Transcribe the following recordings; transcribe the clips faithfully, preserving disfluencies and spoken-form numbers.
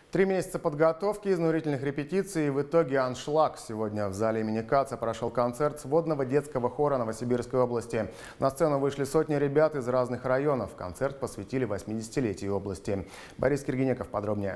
Три месяца подготовки, изнурительных репетиций и в итоге аншлаг. Сегодня в зале имени Каца прошел концерт сводного детского хора Новосибирской области. На сцену вышли сотни ребят из разных районов. Концерт посвятили восьмидесятилетию области. Борис Киргинеков подробнее.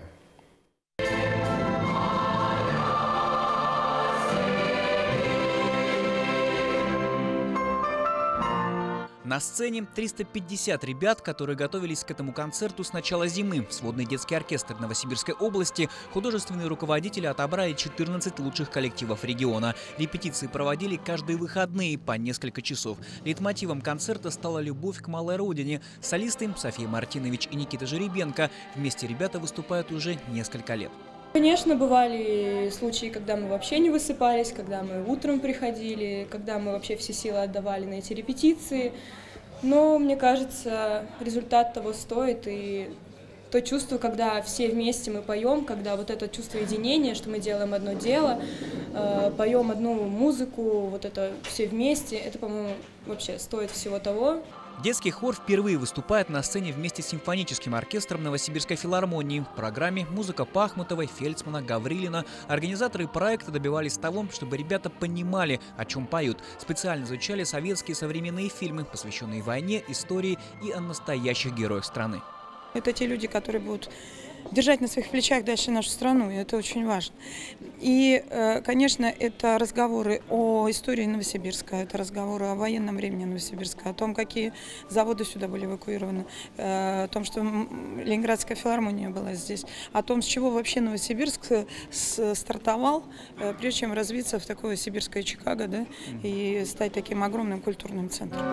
На сцене триста пятьдесят ребят, которые готовились к этому концерту с начала зимы. Сводный детский оркестр Новосибирской области, художественные руководители отобрали четырнадцать лучших коллективов региона. Репетиции проводили каждые выходные по несколько часов. Лейтмотивом концерта стала любовь к малой родине. Солисты София Мартинович и Никита Жеребенко. Вместе ребята выступают уже несколько лет. Конечно, бывали случаи, когда мы вообще не высыпались, когда мы утром приходили, когда мы вообще все силы отдавали на эти репетиции. Но, мне кажется, результат того стоит. И то чувство, когда все вместе мы поем, когда вот это чувство единения, что мы делаем одно дело, э, поем одну музыку, вот это все вместе, это, по-моему, вообще стоит всего того. Детский хор впервые выступает на сцене вместе с симфоническим оркестром Новосибирской филармонии. В программе музыка Пахмутовой, Фельдсмана, Гаврилина. Организаторы проекта добивались того, чтобы ребята понимали, о чем поют. Специально изучали советские современные фильмы, посвященные войне, истории и о настоящих героях страны. Это те люди, которые будут держать на своих плечах дальше нашу страну, и это очень важно. И, конечно, это разговоры о истории Новосибирска, это разговоры о военном времени Новосибирска, о том, какие заводы сюда были эвакуированы, о том, что Ленинградская филармония была здесь, о том, с чего вообще Новосибирск стартовал, прежде чем развиться в такое сибирское Чикаго, да, и стать таким огромным культурным центром.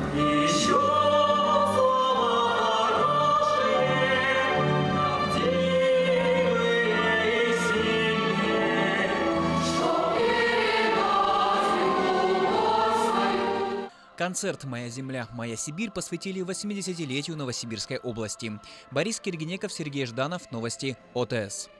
Концерт «Моя земля, моя Сибирь» посвятили восьмидесятилетию Новосибирской области. Борис Киргинеков, Сергей Жданов. Новости ОТС.